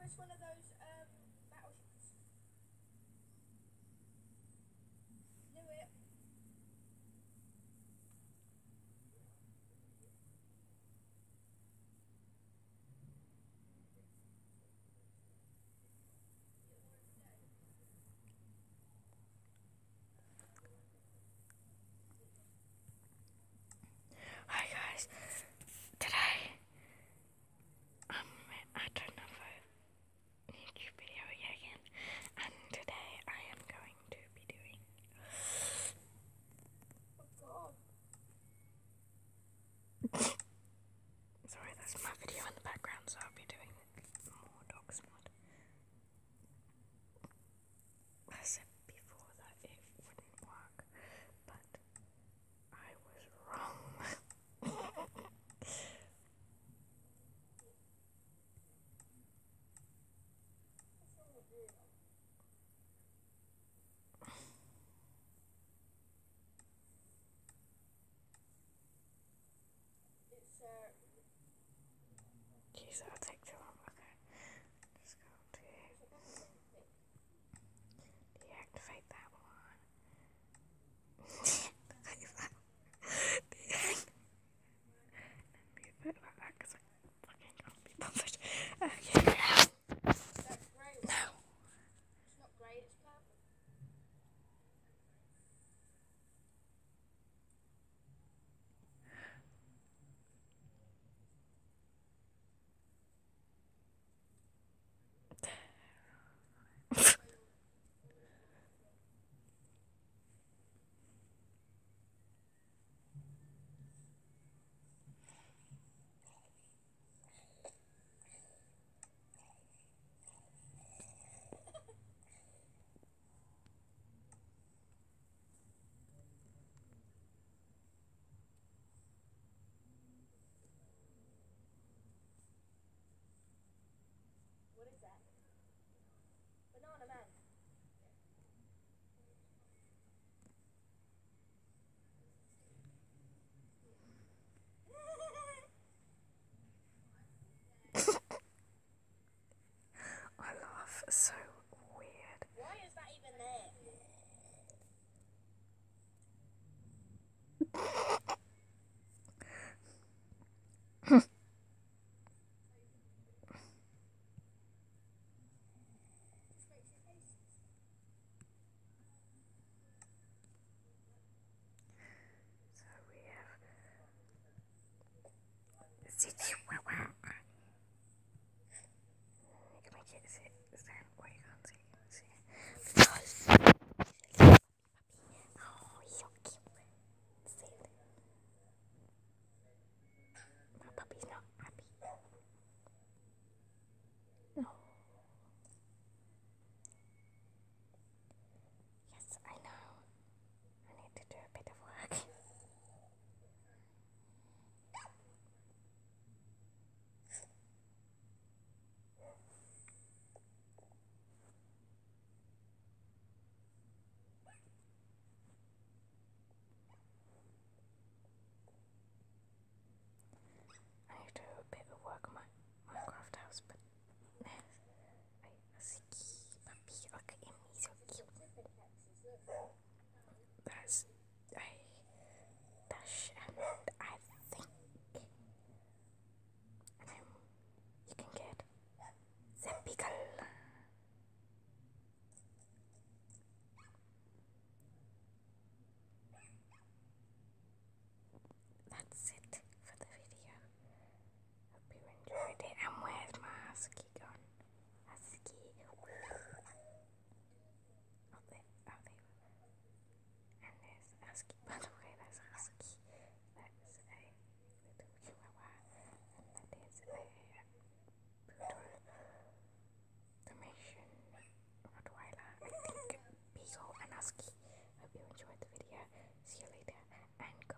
Hi guys, today, I don't know if I YouTube video yet again, and today I am going to be doing, sorry that's my video in the background, so I'll be doing more dogs mod. I said before that it wouldn't work, but I was wrong. Jeez, that'll take too long. Okay, just go to deactivate